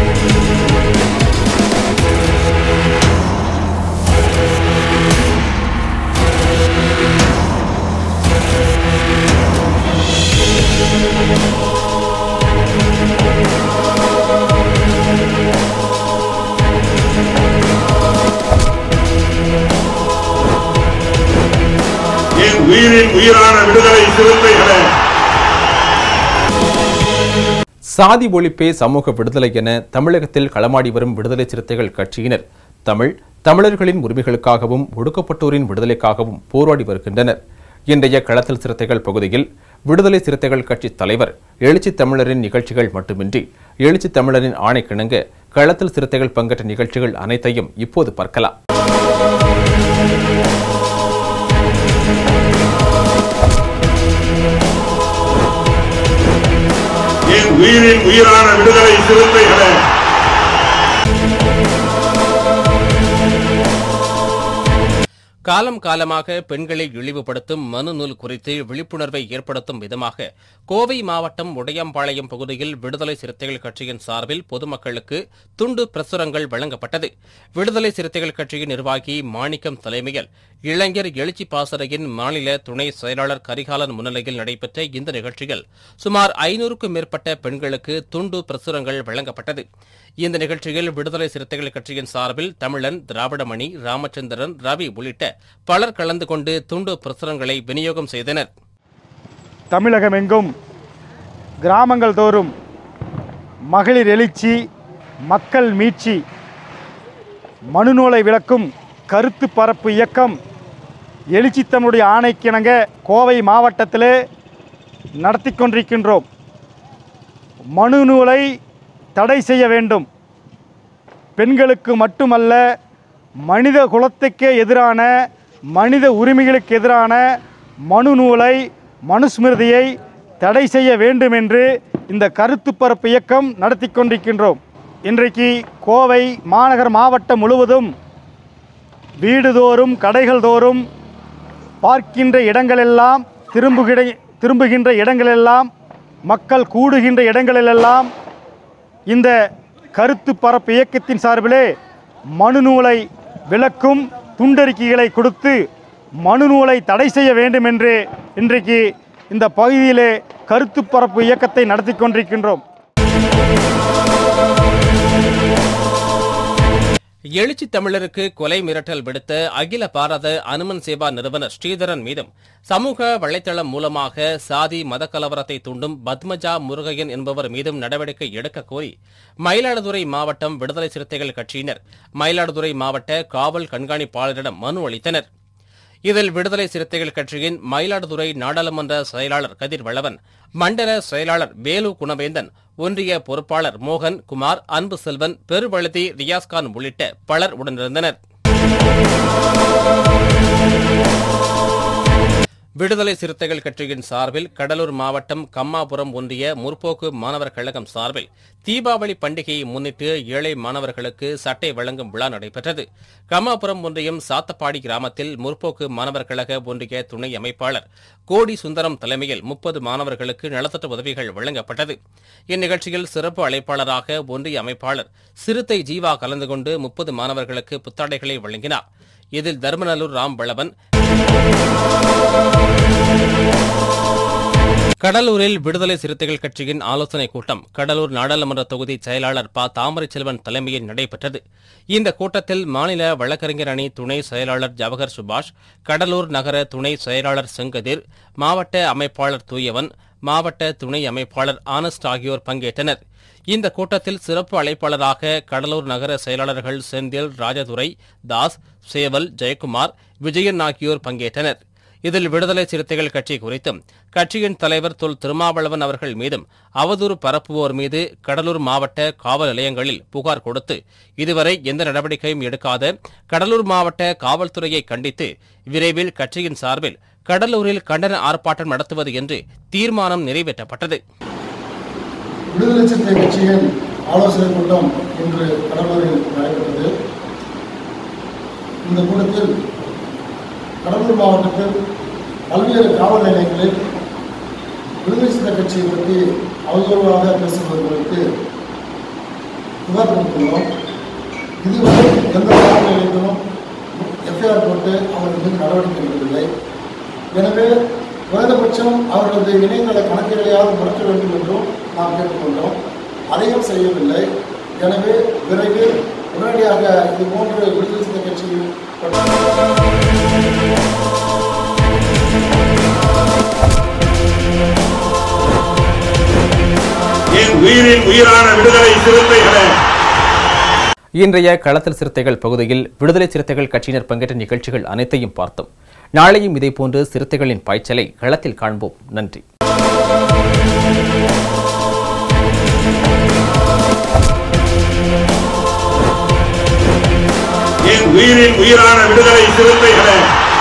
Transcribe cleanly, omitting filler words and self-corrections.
உயிரின் உயிரான விடுதலை சிறுத்தைகளே. சாதி ஒழிப்பே சமூக விடுதலை என தமிழகத்தில் களமாடி வரும் விடுதலை சிறுத்தைகள் கட்சியினர் தமிழர்களின் உரிமைகளுக்காகவும் ஒடுக்கப்பட்டோரின் விடுதலைக்காகவும் போராடி வருகின்றனர். இன்றைய களத்தில் சிறுத்தைகள் பகுதியில் விடுதலை சிறுத்தைகள் கட்சி தலைவர் எழுச்சி தமிழரின் நிகழ்ச்சிகள் மட்டுமின்றி எழுச்சி தமிழரின் ஆணைக்கிணங்க களத்தில் சிறுத்தைகள் பங்கேற்ற நிகழ்ச்சிகள் அனைத்தையும் இப்போது பார்க்கலாம். உயிரின் உயிரான விடுதலை சிறுத்தைகளே. காலம் காலமாக பெண்களை இழிவுபடுத்தும் மனு நூல் குறித்து விழிப்புணர்வை ஏற்படுத்தும் விதமாக கோவை மாவட்டம் உடையாம்பாளையம் பகுதியில் விடுதலை சிறுத்தைகள் கட்சியின் சார்பில் பொதுமக்களுக்கு துண்டு பிரசுரங்கள் வழங்கப்பட்டது. விடுதலை சிறுத்தைகள் கட்சியின் நிர்வாகி மாணிக்கம் தலைமையில் இளைஞர் எழுச்சி பாசறையின் மாநில துணை செயலாளர் கரிகாலன் முன்னிலையில் நடைபெற்ற இந்த நிகழ்ச்சியில் சுமார் 500க்கும் மேற்பட்ட பெண்களுக்கு துண்டு பிரசுரங்கள் வழங்கப்பட்டது. இந்த நிகழ்ச்சியில் விடுதலை சிறுத்தைகள் கட்சியின் சார்பில் தமிழன், திராவிடமணி, ராமச்சந்திரன், ரவி உள்ளிட்ட பலர் கலந்து கொண்டு துண்டு பிரசுரங்களை விநியோகம் செய்தனர். தமிழகமெங்கும் கிராமங்கள் தோறும் மகளிர் எழுச்சி, மக்கள் மீட்சி, மனுநூலை விளக்கும் கருத்து பரப்பு இயக்கம் எழுச்சி தமிழுடைய ஆணைக்கிணங்க கோவை மாவட்டத்திலே நடத்தி கொண்டிருக்கின்றோம். மனுநூலை தடை செய்ய வேண்டும். பெண்களுக்கு மட்டுமல்ல, மனித குலத்துக்கே எதிரான, மனித உரிமைகளுக்கு எதிரான மனுநூலை, மனுஸ்மிருதியை தடை செய்ய வேண்டும் என்று இந்த கருத்து பரப்பு இயக்கம் நடத்தி கொண்டிருக்கின்றோம். இன்றைக்கு கோவை மாநகர் மாவட்டம் முழுவதும் வீடுதோறும், கடைகள் தோறும், பார்க்கின்ற இடங்களெல்லாம், திரும்புகின்ற இடங்களெல்லாம், மக்கள் கூடுகின்ற இடங்களிலெல்லாம் இந்த கருத்து பரப்பு இயக்கத்தின் சார்பிலே மனுநூலை விளக்கும் துண்டறிக்கைகளை கொடுத்து மனுநூலை தடை செய்ய வேண்டும் என்று இன்றைக்கு இந்த பகுதியிலே கருத்து பரப்பு இயக்கத்தை நடத்தி கொண்டிருக்கின்றோம். எழுச்சி தமிழருக்கு கொலை மிரட்டல் விடுத்த அகில பாரத அனுமன் சேவா நிறுவனர் ஸ்ரீதரன் மீதும் சமூக வலைதளம் மூலமாக சாதி மத கலவரத்தை தூண்டும் பத்மஜா முருகையன் என்பவர் மீதும் நடவடிக்கை எடுக்க கோரி மயிலாடுதுறை மாவட்டம் விடுதலை சிறுத்தைகள் கட்சியினர் மயிலாடுதுறை மாவட்ட காவல் கண்காணிப்பாளரிடம் மனு அளித்தனர். இதில் விடுதலை சிறுத்தைகள் கட்சியின் மயிலாடுதுறை நாடாளுமன்ற செயலாளர் கதிர்வளவன், மண்டல செயலாளர் வேலு குணவேந்தன், ஒன்றிய பொறுப்பாளர் மோகன் குமார், அன்பு செல்வன், பெருவழுதி ரியாஸ்கான் உள்ளிட்ட பலர் உடனிருந்தனர். விடுதலை சிறுத்தைகள் கட்சியின் சார்பில் கடலூர் மாவட்டம் கம்மாபுரம் ஒன்றிய முற்போக்கு மாணவர் கழகம் சார்பில் தீபாவளி பண்டிகையை முன்னிட்டு ஏழை மாணவர்களுக்கு சட்டை வழங்கும் விழா நடைபெற்றது. கம்மாபுரம் ஒன்றியம் சாத்தப்பாடி கிராமத்தில் முற்போக்கு மாணவர் கழக ஒன்றிய துணை அமைப்பாளர் கோடி சுந்தரம் தலைமையில் 30 மாணவர்களுக்கு நலத்திட்ட உதவிகள் வழங்கப்பட்டது. இந்நிகழ்ச்சியில் சிறப்பு அழைப்பாளராக ஒன்றிய அமைப்பாளர் சிறுத்தை ஜீவா கலந்து கொண்டு 30 மாணவர்களுக்கு புத்தாடைகளை வழங்கினார். இதில் தர்மநல்லூர் ராம் பளவன், கடலூரில் விடுதலை சிறுத்தைகள் கட்சியின் ஆலோசனைக் கூட்டம் கடலூர் நாடாளுமன்ற தொகுதி செயலாளர் ப. தாமரை செல்வன் தலைமையில் நடைபெற்றது. இந்த கூட்டத்தில் மாநில வழக்கறிஞர் அணி துணை செயலாளர் ஜவஹர் சுபாஷ், கடலூர் நகர துணை செயலாளர் செங்கதிர், மாவட்ட அமைப்பாளர் தூயவன், மாவட்ட துணை அமைப்பாளர் ஆனஸ்ட் ஆகியோர் பங்கேற்றனர். இந்த கூட்டத்தில் சிறப்பு அழைப்பாளராக கடலூர் நகர செயலாளர்கள் செந்தில், ராஜதுரை, தாஸ், சேவல், ஜெயக்குமார், விஜயன் ஆகியோர் பங்கேற்றனர். இதில் விடுதலை சிறுத்தைகள் கட்சி குறித்தும் கட்சியின் தலைவர் தொல் திருமாவளவன் அவர்கள் மீதும் அவதூறு பரப்புவோர் மீது கடலூர் மாவட்ட காவல் நிலையங்களில் புகார் கொடுத்து இதுவரை எந்த நடவடிக்கையும் எடுக்காத கடலூர் மாவட்ட காவல்துறையை கண்டித்து விரைவில் கட்சியின் சார்பில் கடலூரில் கண்டன ஆர்ப்பாட்டம் நடத்துவது என்று தீர்மானம் நிறைவேற்றப்பட்டது. விடுதலை சிறுத்தை கட்சியின் ஆலோசனை கூட்டம் இன்று கடலூரில் நடைபெற்றது. இந்த கூட்டத்தில் கடலூர் மாவட்டத்தில் பல்வேறு காவல் நிலையங்களில் விடுதலை சிறுத்தை கட்சியை பற்றி அவதூறாக பேசுவது குறித்து புகார் கொடுத்துள்ளோம். இதுவரை எந்த காவல்நிலையத்திலும் எஃப்ஐஆர் போட்டு அவர்கள் மீது நடவடிக்கை எடுக்கவில்லை. எனவே குறைந்தபட்சம் அவர்களது இணையதள கணக்குகளையாவது முடக்க வேண்டும் என்றும் நாம் கேட்டுக்கொண்டோம். அதையும் செய்யவில்லை. எனவே விரைவில் உடனடியாக இது போன்ற விடுதலை சிறுத்தை கட்சியில் என் உயிரின் உயிரான விடுதலை சிறுத்தைகளே. இன்றைய களத்தில் சிறுத்தைகள் பகுதியில் விடுதலை சிறுத்தைகள் கட்சியினர் பங்கேற்ற நிகழ்ச்சிகள் அனைத்தையும் பார்த்தோம். நாளையும் இதேபோன்று சிறுத்தைகளின் பாய்ச்சலை களத்தில் காண்போம். நன்றி. என் உயிரின் உயிரான விடுதலை சிறுத்தைகளே.